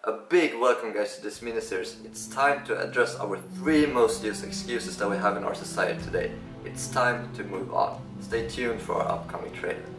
A big welcome guys to this mini-series. It's time to address our 3 most used excuses that we have in our society today. It's time to move on. Stay tuned for our upcoming trailer.